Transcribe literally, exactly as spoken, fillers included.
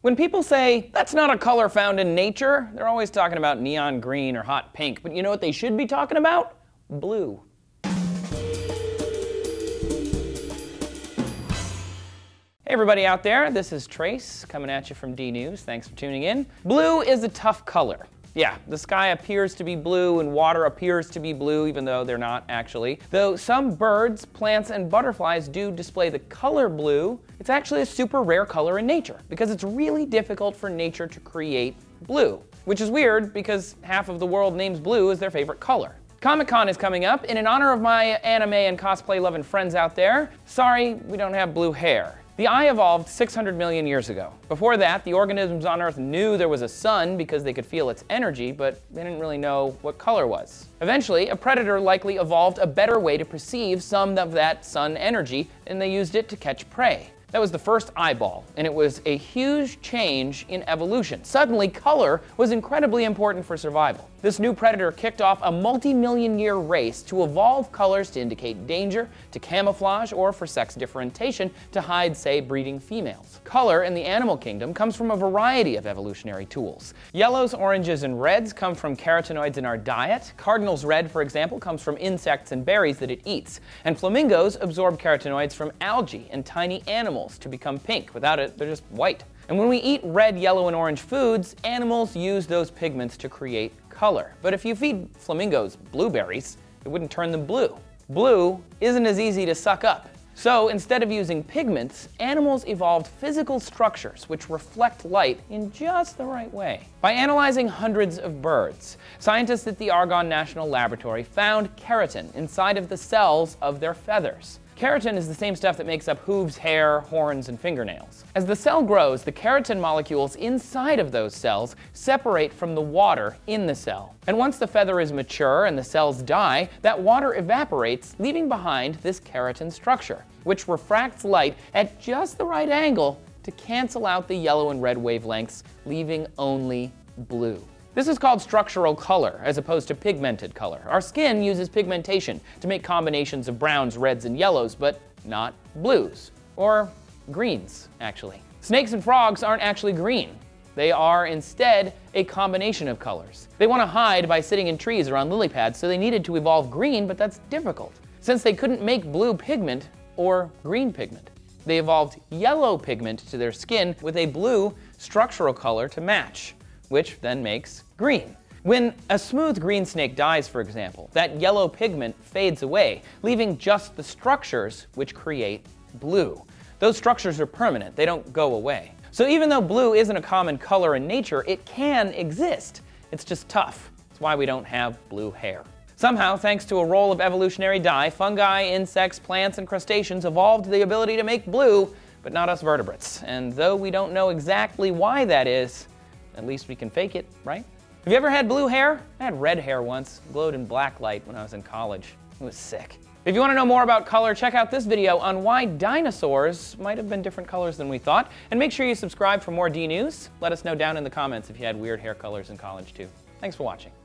When people say, that's not a color found in nature, they're always talking about neon green or hot pink. But you know what they should be talking about? Blue. Hey everybody out there, this is Trace coming at you from D News. Thanks for tuning in. Blue is a tough color. Yeah, the sky appears to be blue and water appears to be blue, even though they're not actually. Though some birds, plants, and butterflies do display the color blue, it's actually a super rare color in nature because it's really difficult for nature to create blue. Which is weird because half of the world names blue as their favorite color. Comic-Con is coming up, and in honor of my anime and cosplay loving friends out there, sorry, we don't have blue hair. The eye evolved six hundred million years ago. Before that, the organisms on Earth knew there was a sun because they could feel its energy, but they didn't really know what color was. Eventually, a predator likely evolved a better way to perceive some of that sun energy, and they used it to catch prey. That was the first eyeball, and it was a huge change in evolution. Suddenly, color was incredibly important for survival. This new predator kicked off a multi-million year race to evolve colors to indicate danger, to camouflage, or for sex differentiation to hide, say, breeding females. Color in the animal kingdom comes from a variety of evolutionary tools. Yellows, oranges, and reds come from carotenoids in our diet. Cardinal's red, for example, comes from insects and berries that it eats. And flamingos absorb carotenoids from algae and tiny animals to become pink. Without it, they're just white. And when we eat red, yellow, and orange foods, animals use those pigments to create color. But if you feed flamingos blueberries, it wouldn't turn them blue. Blue isn't as easy to suck up. So instead of using pigments, animals evolved physical structures which reflect light in just the right way. By analyzing hundreds of birds, scientists at the Argonne National Laboratory found keratin inside of the cells of their feathers. Keratin is the same stuff that makes up hooves, hair, horns, and fingernails. As the cell grows, the keratin molecules inside of those cells separate from the water in the cell. And once the feather is mature and the cells die, that water evaporates, leaving behind this keratin structure, which refracts light at just the right angle to cancel out the yellow and red wavelengths, leaving only blue. This is called structural color, as opposed to pigmented color. Our skin uses pigmentation to make combinations of browns, reds, and yellows, but not blues. Or greens, actually. Snakes and frogs aren't actually green. They are instead a combination of colors. They want to hide by sitting in trees or on lily pads, so they needed to evolve green, but that's difficult, since they couldn't make blue pigment or green pigment. They evolved yellow pigment to their skin with a blue structural color to match, which then makes green. When a smooth green snake dies, for example, that yellow pigment fades away, leaving just the structures which create blue. Those structures are permanent, they don't go away. So even though blue isn't a common color in nature, it can exist. It's just tough. That's why we don't have blue hair. Somehow, thanks to a roll of evolutionary die, fungi, insects, plants, and crustaceans evolved the ability to make blue, but not us vertebrates. And though we don't know exactly why that is, at least we can fake it, right? Have you ever had blue hair? I had red hair once. It glowed in black light when I was in college. It was sick. If you want to know more about color, check out this video on why dinosaurs might have been different colors than we thought. And make sure you subscribe for more D News. Let us know down in the comments if you had weird hair colors in college too. Thanks for watching.